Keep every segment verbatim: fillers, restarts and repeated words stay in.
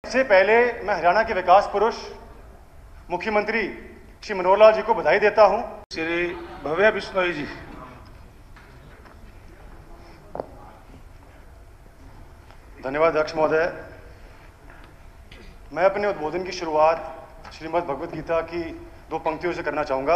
सबसे पहले मैं हरियाणा के विकास पुरुष मुख्यमंत्री श्री मनोहर लाल जी को बधाई देता हूं। श्री भव्या बिश्नोई जी। धन्यवाद अध्यक्ष महोदय। मैं अपने उद्बोधन की शुरुआत श्रीमद् भगवद गीता की दो पंक्तियों से करना चाहूँगा।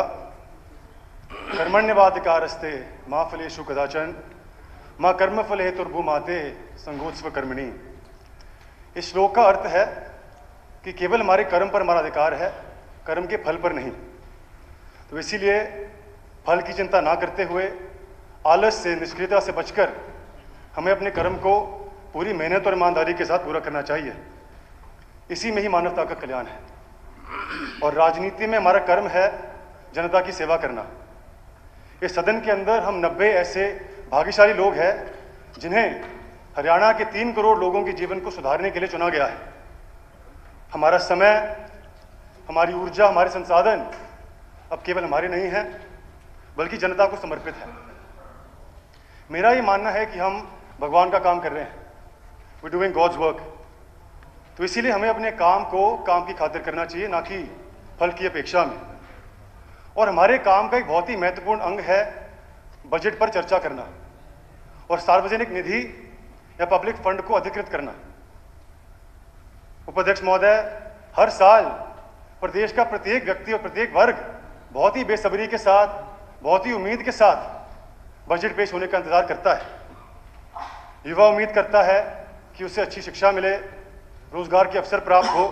कर्मण्यवाधिकारस्ते माँ फलेषु कदाचन माँ कर्मफल हेतुर्भूमाते संगोत्स्व कर्मिणी। इस श्लोक का अर्थ है कि केवल हमारे कर्म पर हमारा अधिकार है, कर्म के फल पर नहीं। तो इसीलिए फल की चिंता ना करते हुए आलस से, निष्क्रियता से बचकर हमें अपने कर्म को पूरी मेहनत और ईमानदारी के साथ पूरा करना चाहिए। इसी में ही मानवता का कल्याण है। और राजनीति में हमारा कर्म है जनता की सेवा करना। इस सदन के अंदर हम नब्बे ऐसे भाग्यशाली लोग हैं जिन्हें हरियाणा के तीन करोड़ लोगों के जीवन को सुधारने के लिए चुना गया है। हमारा समय, हमारी ऊर्जा, हमारे संसाधन अब केवल हमारे नहीं हैं बल्कि जनता को समर्पित है। मेरा ये मानना है कि हम भगवान का काम कर रहे हैं, वी डूइंग गॉड्स वर्क। तो इसीलिए हमें अपने काम को काम की खातिर करना चाहिए, ना कि फल की अपेक्षा में। और हमारे काम का एक बहुत ही महत्वपूर्ण अंग है बजट पर चर्चा करना और सार्वजनिक निधि या पब्लिक फंड को अधिकृत करना। उपाध्यक्ष महोदय, हर साल प्रदेश का प्रत्येक व्यक्ति और प्रत्येक वर्ग बहुत ही बेसब्री के साथ, बहुत ही उम्मीद के साथ बजट पेश होने का इंतजार करता है। युवा उम्मीद करता है कि उसे अच्छी शिक्षा मिले, रोजगार के अवसर प्राप्त हो।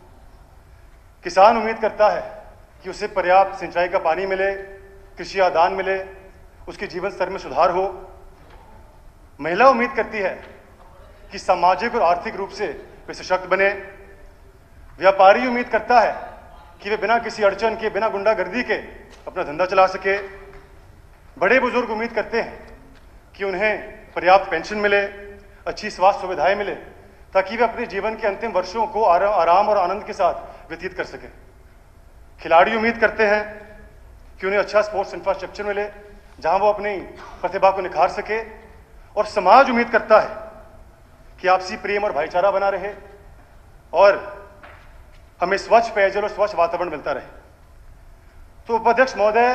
किसान उम्मीद करता है कि उसे पर्याप्त सिंचाई का पानी मिले, कृषि आदान मिले, उसके जीवन स्तर में सुधार हो। महिला उम्मीद करती है कि सामाजिक और आर्थिक रूप से वे सशक्त बने। व्यापारी उम्मीद करता है कि वे बिना किसी अड़चन के, बिना गुंडागर्दी के अपना धंधा चला सके। बड़े बुजुर्ग उम्मीद करते हैं कि उन्हें पर्याप्त पेंशन मिले, अच्छी स्वास्थ्य सुविधाएं मिले, ताकि वे अपने जीवन के अंतिम वर्षों को आराम और आनंद के साथ व्यतीत कर सकें। खिलाड़ी उम्मीद करते हैं कि उन्हें अच्छा स्पोर्ट्स इंफ्रास्ट्रक्चर मिले जहां वो अपनी प्रतिभा को निखार सके। और समाज उम्मीद करता है कि आपसी प्रेम और भाईचारा बना रहे और हमें स्वच्छ पेयजल और स्वच्छ वातावरण मिलता रहे। तो उपाध्यक्ष महोदय,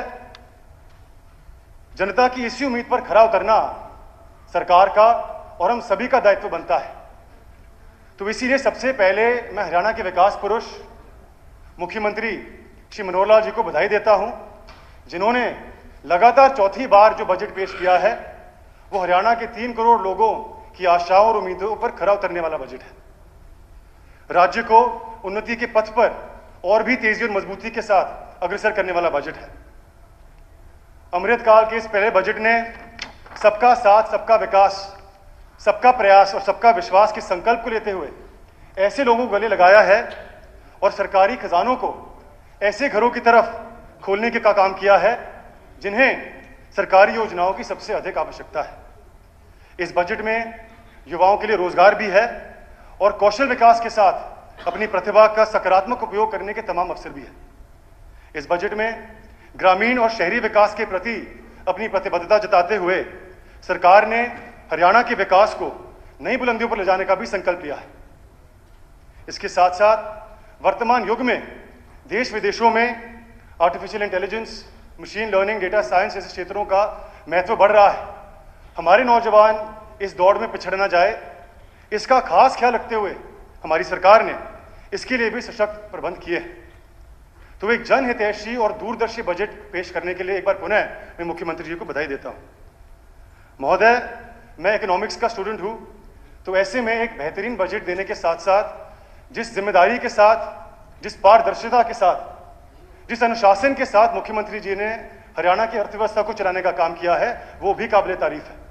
जनता की इसी उम्मीद पर खरा उतरना सरकार का और हम सभी का दायित्व बनता है। तो इसीलिए सबसे पहले मैं हरियाणा के विकास पुरुष मुख्यमंत्री श्री मनोहर लाल जी को बधाई देता हूं, जिन्होंने लगातार चौथी बार जो बजट पेश किया है वो हरियाणा के तीन करोड़ लोगों की आशाओं और उम्मीदों पर खरा उतरने वाला बजट है। राज्य को उन्नति के पथ पर और भी तेजी और मजबूती के साथ अग्रसर करने वाला बजट है। अमृतकाल के इस पहले बजट ने सबका साथ, सबका विकास, सबका प्रयास और सबका विश्वास के संकल्प को लेते हुए ऐसे लोगों को गले लगाया है और सरकारी खजानों को ऐसे घरों की तरफ खोलने के का काम किया है जिन्हें सरकारी योजनाओं की सबसे अधिक आवश्यकता है। इस बजट में युवाओं के लिए रोजगार भी है और कौशल विकास के साथ अपनी प्रतिभा का सकारात्मक उपयोग करने के तमाम अवसर भी है। इस बजट में ग्रामीण और शहरी विकास के प्रति अपनी प्रतिबद्धता जताते हुए सरकार ने हरियाणा के विकास को नई बुलंदियों पर ले जाने का भी संकल्प लिया है। इसके साथ साथ वर्तमान युग में देश विदेशों में artificial intelligence, machine learning, data science जैसे क्षेत्रों का महत्व बढ़ रहा है। हमारे नौजवान इस दौड़ में पिछड़ ना जाए, इसका खास ख्याल रखते हुए हमारी सरकार ने इसके लिए भी सशक्त प्रबंध किए हैं। तो एक जनहितैषी और दूरदर्शी बजट पेश करने के लिए एक बार पुनः मैं मुख्यमंत्री जी को बधाई देता हूं। महोदय, मैं इकोनॉमिक्स का स्टूडेंट हूं, तो ऐसे में एक बेहतरीन बजट देने के साथ साथ जिस जिम्मेदारी के साथ, जिस पारदर्शिता के साथ, जिस अनुशासन के साथ मुख्यमंत्री जी ने हरियाणा की अर्थव्यवस्था को चलाने का काम किया है वो भी काबिले तारीफ है।